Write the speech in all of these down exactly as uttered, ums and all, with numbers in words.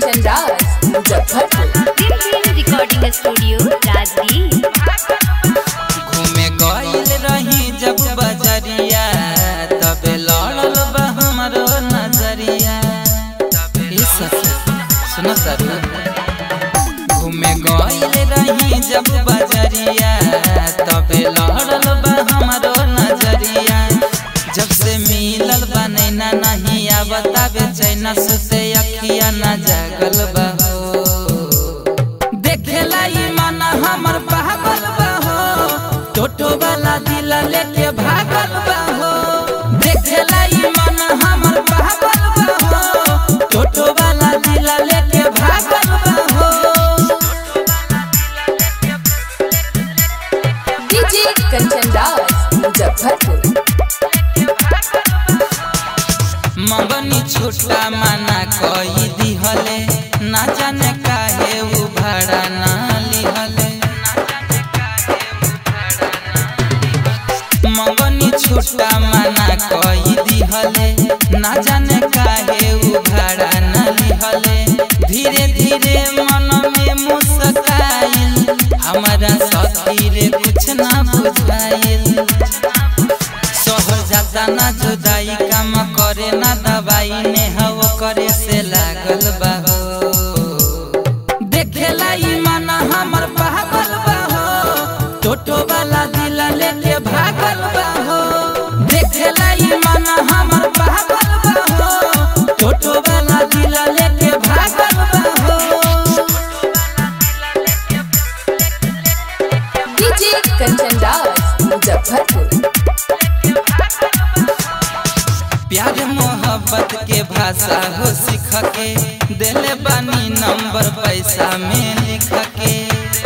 Kanchan Raj Muzaffarpur recording studio Rajgir. घूमे गइल रही जब बजरिया तब लड़ल बा हमरो नजरिया। ए सखी सुन तारू, घूमे गइल रही जब बजरिया तब लड़ल बा हमरो नजरिया। जब से मिलल बा नैना नहीं आवता बेचैना, सुते अखिया न जागल बा हो। देखेला ई मन हमर पागल बा हो, टोटो वाला दिल लेके भागल बा हो। देखेला ई मन हमर पागल बा हो, टोटो वाला दिल लेके भागल बा हो। डीजे कंचन राज मुजफ्फरपुर। मगनी छुट्टा मना कई दिहले, ना जाने काहे उ भाड़ा ना लिहले। मगनी छुट्टा मना कई दिहले, ना जाने काहे उ भाड़ा ना लिहले। धीरे धीरे मन में मुस्काइल, हमारा सखी रे कुछ ना बुझाइल। सहर जाता ना जुदाई, काम करे ना दवाई, ने हव करे से लागल बा हो। देखेला ई मन हमर पागल बा हो, टोटो वाला दिल लेके भागल बा हो। देखेला ई मन हमर पागल बा हो, टोटो वाला दिल लेके भागल बा हो। डीजे कंचन राज मुजफ्फरपुर। प्यार मोहब्बत के भाषा हो सीख के, दिले बानी नंबर पैसा में लिख के।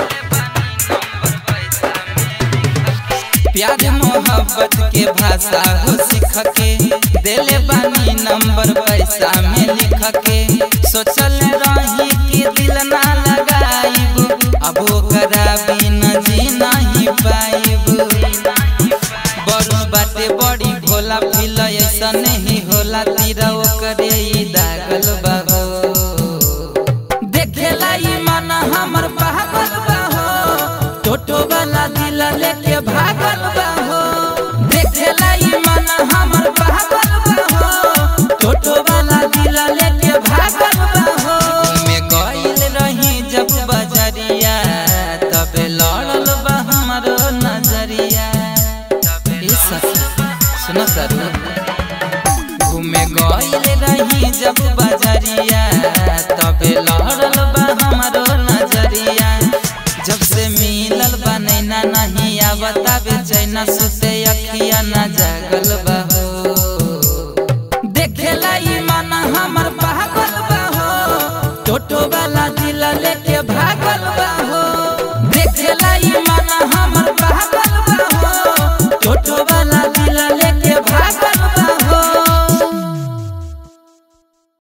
प्यार मोहब्बत के भाषा हो सीख के, दिले बानी नंबर पैसा में लिख के। सोचल रही कि दिल ना लगाइब, अब ओकरा बिना जी नहीं पाइब। बड़ू बाटे बड़ी भोला फिल ऐसा नहीं होला, तीरा ओकरे ई दागल बा हो। देखेला ई मन हमर पागल बा हो, टोटो वाला दिल लेके भागल बा हो। देखेला ई मन हमर पागल बा हो, टोटो वाला दिल लेके भागल बा हो। घूमे गइल रही जब बजरिया तब लड़ल बा हमरो नजरिया। ए सखी सुन तारू, घूमे गइल रही जब बजरिया तब लड़ल बा हमरो नजरिया। जब से मिलल बा नैना नहीं आवता बेचैना, सुते अखिया न जागल बा।